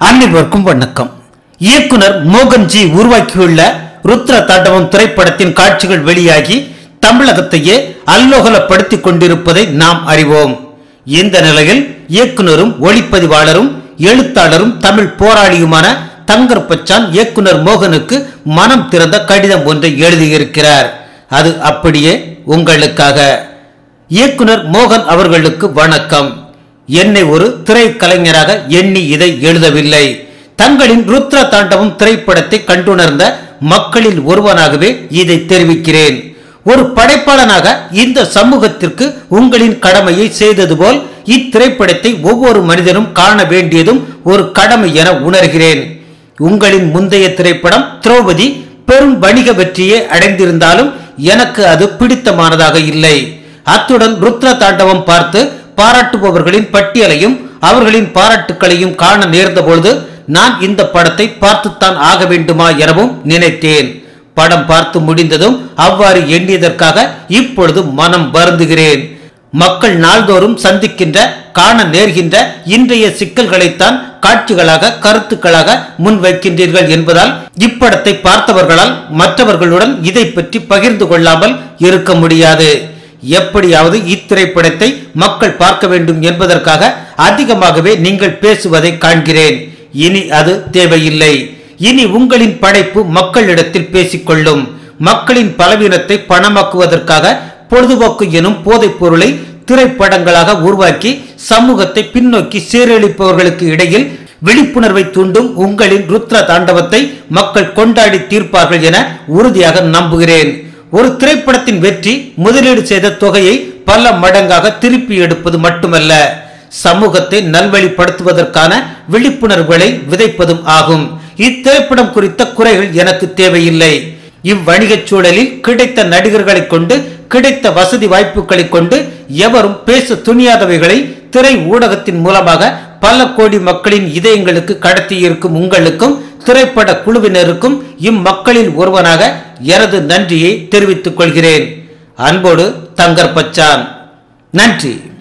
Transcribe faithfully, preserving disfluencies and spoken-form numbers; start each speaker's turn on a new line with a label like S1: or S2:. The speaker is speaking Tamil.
S1: அனைவருக்கும் வணக்கம். இயக்குனர் மோகன்ஜி உருவாக்கியுள்ள ருத்ர தாண்டவம் திரைப்படத்தின் காட்சிகள் வெளியாகி தமிழகத்தையே அல்லோகலப்படுத்திக் கொண்டிருப்பதை நாம் அறிவோம். இந்த நிலையில் இயக்குனரும் ஒளிப்பதிவாளரும் எழுத்தாளரும் தமிழ் போராளியுமான தங்கர் பச்சான் இயக்குனர் மோகனுக்கு மனம் திறந்த கடிதம் ஒன்றை எழுதியிருக்கிறார். அது அப்படியே உங்களுக்காக. இயக்குனர் மோகன் அவர்களுக்கு வணக்கம். என்னை ஒரு திரைக்கலைஞராக எண்ணி இதை எழுதவில்லை. தங்களின் ருத்ர தாண்டவம் திரைப்படத்தை கண்டுணர்ந்த மக்களில் ஒருவனாகவே இதை தெரிவிக்கிறேன். ஒரு படைப்பாளனாக இந்த சமூகத்திற்கு உங்களின் கடமையை செய்தது போல் இத்திரைப்படத்தை ஒவ்வொரு மனிதனும் காண வேண்டியதும் ஒரு கடமை என உணர்கிறேன். உங்களின் முந்தைய திரைப்படம் திரௌபதி பெரும் வணிக வெற்றியை அடைந்திருந்தாலும் எனக்கு அது பிடித்தமானதாக இல்லை. அத்துடன் ருத்ர தாண்டவம் பார்த்து பாராட்டுபவர்களின் பட்டியலையும் அவர்களின் பாராட்டுக்களையும் காண நேர்ந்த பொழுது நான் இந்த படத்தை பார்த்துத்தான் ஆக வேண்டுமா எனவும் நினைத்தேன். படம் பார்த்து முடிந்ததும் அவ்வாறு எண்ணியதற்காக இப்பொழுது மனம் வருந்துகிறேன். மக்கள் நாள்தோறும் சந்திக்கின்ற காண நேர்கின்ற இன்றைய சிக்கல்களைத்தான் காட்சிகளாக கருத்துக்களாக முன்வைக்கின்றீர்கள் என்பதால் இப்படத்தை பார்த்தவர்களால் மற்றவர்களுடன் இதை பற்றி பகிர்ந்து கொள்ளாமல் இருக்க முடியாது. எப்படியாவது இத்திரைப்படத்தை மக்கள் பார்க்க வேண்டும் என்பதற்காக அதிகமாகவே நீங்கள் பேசுவதை காண்கிறேன். இனி அது தேவையில்லை. இனி உங்களின் படைப்பு மக்களிடத்தில் பேசிக்கொள்ளும். மக்களின் பலவீனத்தை பணமாக்குவதற்காக பொழுதுபோக்கு எனும் போதைப் பொருளை திரைப்படங்களாக உருவாக்கி சமூகத்தை பின்னோக்கி சீரழிப்பவர்களுக்கு இடையில் விழிப்புணர்வை தூண்டும் உங்களின் ருத்ர தாண்டவத்தை மக்கள் கொண்டாடி தீர்ப்பார்கள் என உறுதியாக நம்புகிறேன். ஒரு திரைப்படத்தின் வெற்றி முதலீடு செய்த தொகையை பல மடங்காக திருப்பி எடுப்பது மட்டுமல்ல, சமூகத்தை நல்வழிப்படுத்துவதற்கான விழிப்புணர்வுகளை விதைப்பதும் ஆகும். இத்திரைப்படம் குறித்த குறைகள் எனக்கு தேவையில்லை. இவ்வணிக சூழலில் கிடைத்த நடிகர்களை கொண்டு கிடைத்த வசதி வாய்ப்புகளை கொண்டு எவரும் பேச துணியாதவைகளை திரை ஊடகத்தின் மூலமாக பல கோடி மக்களின் இதயங்களுக்கு கடத்தி இருக்கும் உங்களுக்கும் திரைப்பட குழுவினருக்கும் இம்மக்களில் ஒருவனாக எனது நன்றியை தெரிவித்துக் கொள்கிறேன். அன்போடு தங்கர் பச்சான். நன்றி.